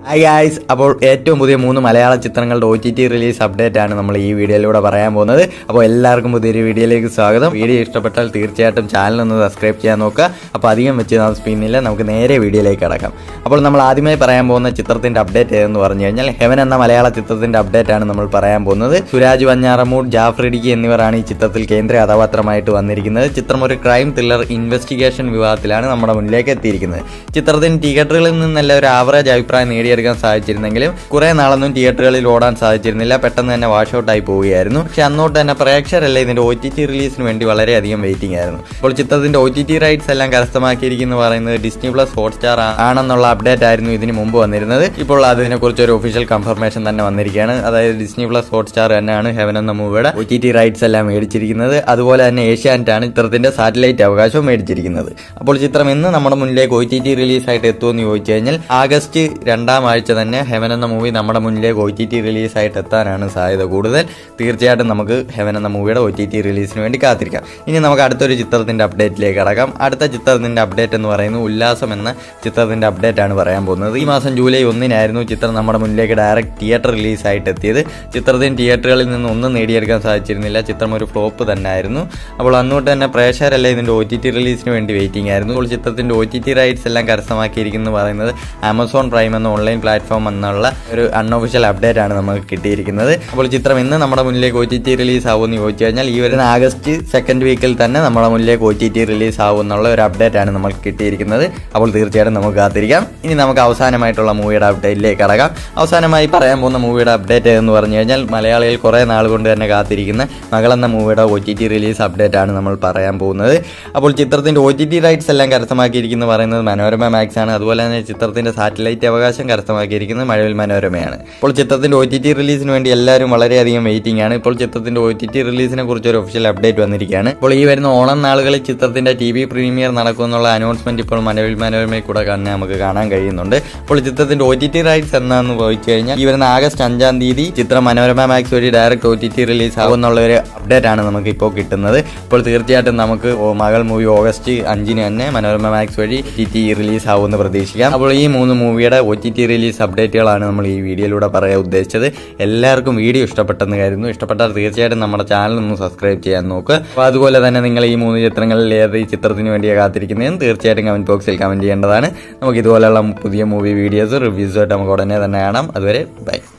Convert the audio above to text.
Hi guys, അപ്പോൾ ഏറ്റവും പുതിയ 3 മലയാള ചിത്രങ്ങളുടെ OTT റിലീസ് അപ്ഡേറ്റ് ആണ് നമ്മൾ ഈ വീഡിയോയിലൂടെ പറയാൻ പോകുന്നത്. അപ്പോൾ എല്ലാവർക്കും പുതിയൊരു വീഡിയോയിലേക്ക് സ്വാഗതം. വീഡിയോ ഇഷ്ടപ്പെട്ടാൽ തീർച്ചയായിട്ടും ചാനൽ ഒന്ന് സബ്സ്ക്രൈബ് ചെയ്യാൻ നോക്കുക. അപ്പോൾ അധികം വെച്ച് സ്പീനില്ല, നമുക്ക് നേരെ വീഡിയോയിലേക്ക് കടക്കാം. അപ്പോൾ നമ്മൾ ആദ്യമായി പറയാൻ പോകുന്ന ചിത്രത്തിന്റെ അപ്ഡേറ്റ് ഏതെന്ന് പറഞ്ഞു കഴിഞ്ഞാൽ ഹെവൻ എന്ന മലയാള ചിത്രത്തിന്റെ അപ്ഡേറ്റ് ആണ് നമ്മൾ പറയാൻ പോകുന്നത്. സുരാജ് വഞ്ഞാറമൂട്, ജാഫർ ഇടുക്കി എന്നിവരാണ് ഈ ചിത്രത്തിൽ കേന്ദ്ര കഥാപാത്രമായിട്ട് വന്നിരിക്കുന്നത്. ചിത്രം ഒരു ക്രൈം ത്രില്ലർ ഇൻവെസ്റ്റിഗേഷൻ വിഭാഗത്തിലാണ് നമ്മുടെ മുന്നിലേക്ക് എത്തിയിരിക്കുന്നത്. ചിത്രത്തിന് തിയേറ്ററുകളിൽ നിന്നല്ല ഒരു ആവറേജ് അഭിപ്രായം നേടിയെടുക്കാൻ സാധിച്ചിരുന്നെങ്കിലും കുറെ നാളൊന്നും തിയേറ്ററുകളിൽ ഓടാൻ സാധിച്ചിരുന്നില്ല. പെട്ടെന്ന് തന്നെ വാഷ് ഔട്ട് ആയി പോവുകയായിരുന്നു. പക്ഷെ അന്നോട്ട് തന്നെ പ്രേക്ഷകരല്ല ഇതിന്റെ OTT റിലീസിന് വേണ്ടി വളരെയധികം വെയിറ്റിംഗ് ആയിരുന്നു. ഇപ്പോൾ ചിത്രത്തിന്റെ OTT റൈറ്റ്സ് എല്ലാം കരസ്ഥമാക്കിയിരിക്കുന്നു പറയുന്നത് ഡിസ്നി പ്ലസ് ഹോട്ട്സ്റ്റാർ ആണെന്നുള്ള അപ്ഡേറ്റ് ആയിരുന്നു ഇതിന് മുമ്പ് വന്നിരുന്നത്. ഇപ്പോൾ അതിനെക്കുറിച്ച് ഒരു ഒഫീഷ്യൽ കൺഫർമേഷൻ തന്നെ വന്നിരിക്കുകയാണ്. അതായത് ഡിസ്നി പ്ലസ് ഹോട്ട്സ്റ്റാർ തന്നെയാണ് ഹെവൻ എന്ന മൂവിയുടെ OTT റൈറ്റ്സ് എല്ലാം മേടിച്ചിരിക്കുന്നത്. അതുപോലെ തന്നെ ഏഷ്യാനെറ്റ് ആണ് ചിത്രത്തിന്റെ സാറ്റലൈറ്റ് അവകാശവും മേടിച്ചിരിക്കുന്നത്. അപ്പോൾ ചിത്രം ഇന്ന് നമ്മുടെ മുന്നിലേക്ക് OTT റിലീസായിട്ട് എത്തുമെന്ന് ചോദിച്ചു കഴിഞ്ഞാൽ ആഗസ്റ്റ് 2ാം ആഴ്ച തന്നെ ഹെവൻ എന്ന മൂവി നമ്മുടെ മുന്നിലേക്ക് OTT റിലീസായിട്ട് എത്താനാണ് സാധ്യത കൂടുതൽ. തീർച്ചയായിട്ടും നമുക്ക് ഹെവൻ എന്ന മൂവിയുടെ OTT റിലീസിന് വേണ്ടി കാത്തിരിക്കാം. ഇനി നമുക്ക് അടുത്തൊരു ചിത്രത്തിന്റെ അപ്ഡേറ്റിലേക്ക് കടക്കാം. അടുത്ത ചിത്രത്തിന്റെ അപ്ഡേറ്റ് എന്ന് പറയുന്നത് ഉല്ലാസം എന്ന ചിത്രത്തിന്റെ അപ്ഡേറ്റ് ആണ് പറയാൻ പോകുന്നത്. ഈ മാസം ജൂലൈ 1-നായിരുന്നു ചിത്രം നമ്മുടെ മുന്നിലേക്ക് ഡയറക്റ്റ് തിയേറ്റർ റിലീസായിട്ട് എത്തിയത്. ചിത്രത്തിന് തിയേറ്ററുകളിൽ നിന്ന് ഒന്നും നേടിയെടുക്കാൻ സാധിച്ചിരുന്നില്ല. ചിത്രം ഒരു ഫ്ലോപ്പ് തന്നെ ആയിരുന്നു. അപ്പോൾ അന്നോട്ട് തന്നെ പ്രേക്ഷകരല്ല ഇതിന്റെ OTT റിലീസിന് വേണ്ടി വെയിറ്റിംഗ് ആയിരുന്നു. അപ്പോൾ ചിത്രത്തിന്റെ OTT റൈറ്റ്സ് എല്ലാം കരസ്ഥമാക്കിയിരിക്കുന്നു പറയുന്നത് ആമസോൺ പ്രൈം എന്ന ഓൺലൈൻ പ്ലാറ്റ്ഫോം എന്നുള്ള ഒരു അൺഒഫീഷ്യൽ അപ്ഡേറ്റ് ആണ് നമുക്ക് കിട്ടിയിരിക്കുന്നത്. അപ്പോൾ ചിത്രം ഇന്ന് നമ്മുടെ മുന്നിലേക്ക് OTT റിലീസ് ആവുമെന്ന് ചോദിച്ചു കഴിഞ്ഞാൽ ഈ വരുന്ന ആഗസ്റ്റ് 2nd വീക്കിൽ തന്നെ നമ്മുടെ മുന്നിലേക്ക് OTT റിലീസ് ആവുമെന്നുള്ള ഒരു അപ്ഡേറ്റ് ആണ് നമുക്ക് കിട്ടിയിരിക്കുന്നത്. അപ്പോൾ തീർച്ചയായിട്ടും നമുക്ക് കാത്തിരിക്കാം. ഇനി നമുക്ക് അവസാനമായിട്ടുള്ള മൂവിയുടെ അപ്ഡേറ്റിലേക്ക് കടക്കാം. അവസാനമായി പറയാൻ പോകുന്ന മൂവിയുടെ അപ്ഡേറ്റ് എന്ന് പറഞ്ഞു കഴിഞ്ഞാൽ മലയാളികൾ കുറെ നാൾ കൊണ്ട് തന്നെ കാത്തിരിക്കുന്ന മകൾ എന്ന മൂവിയുടെ OTT റിലീസ് അപ്ഡേറ്റ് ആണ് നമ്മൾ പറയാൻ പോകുന്നത്. അപ്പോൾ ചിത്രത്തിന്റെ OTT റൈറ്റ്സ് എല്ലാം കരസ്ഥമാക്കിയിരിക്കുന്നു പറയുന്നത് മനോരമ മാക്സ് ആണ്. അതുപോലെ തന്നെ ചിത്രത്തിന്റെ സാറ്റലൈറ്റ് അവകാശം കരസ്ഥമാക്കിയിരിക്കുന്നത് മഴവിൽ മനോരമയാണ്. ഇപ്പോൾ ചിത്രത്തിന്റെ OTT റിലീസിന് വേണ്ടി എല്ലാവരും വളരെയധികം വെയിറ്റിംഗ് ആണ്. ഇപ്പോൾ ചിത്രത്തിന്റെ OTT റിലീസിനെ കുറിച്ച് ഒരു ഒഫീഷ്യൽ അപ്ഡേറ്റ് വന്നിരിക്കുകയാണ്. ഇപ്പോൾ ഈ വരുന്ന ഓണം നാളുകളിൽ ചിത്രത്തിന്റെ TV പ്രീമിയർ നടക്കുമെന്നുള്ള അനൗൺസ്മെന്റ് ഇപ്പോൾ മഴവിൽ മനോരമയിൽ കൂടെ തന്നെ നമുക്ക് കാണാൻ കഴിയുന്നുണ്ട്. ഇപ്പോൾ ചിത്രത്തിന്റെ OTT റൈറ്റ്സ് എന്നാന്ന് ചോദിച്ചു കഴിഞ്ഞാൽ ഈ വരുന്ന ആഗസ്റ്റ് 5ാം തീയതി ചിത്രം മനോരമ മാക്സ് വഴി ഡയറക്റ്റ് OTT റിലീസ് ആവുമെന്നുള്ള ഒരു അപ്ഡേറ്റ് ആണ് നമുക്ക് ഇപ്പോൾ കിട്ടുന്നത്. ഇപ്പോൾ തീർച്ചയായിട്ടും നമുക്ക് മകൾ മൂവി ഓഗസ്റ്റ് 5-ന് തന്നെ മനോരമ മാക്സ് വഴി OTT റിലീസ് ആവുമെന്ന് പ്രതീക്ഷിക്കാം. അപ്പോൾ ഈ 3 മൂവിയുടെ OTT റിലീസ് അപ്ഡേറ്റുകളാണ് നമ്മൾ ഈ വീഡിയോയിലൂടെ പറയാൻ ഉദ്ദേശിച്ചത്. എല്ലാവർക്കും വീഡിയോ ഇഷ്ടപ്പെട്ടെന്ന് കരുതുന്നു. ഇഷ്ടപ്പെട്ടാൽ തീർച്ചയായിട്ടും നമ്മുടെ ചാനൽ ഒന്ന് സബ്സ്ക്രൈബ് ചെയ്യാൻ നോക്കുക. അപ്പോൾ അതുപോലെ തന്നെ നിങ്ങൾ ഈ 3 ചിത്രങ്ങളിൽ ഏത് ചിത്രത്തിന് വേണ്ടിയാണ് കാത്തിരിക്കുന്നതെന്ന് തീർച്ചയായിട്ടും കമന്റ് ബോക്സിൽ കമന്റ് ചെയ്യേണ്ടതാണ്. നമുക്ക് ഇതുപോലെയുള്ള പുതിയ മൂവി വീഡിയോസ് റിവ്യൂസുമായിട്ട് നമുക്ക് ഉടനെ തന്നെ കാണാം. അതുവരെ ബൈ.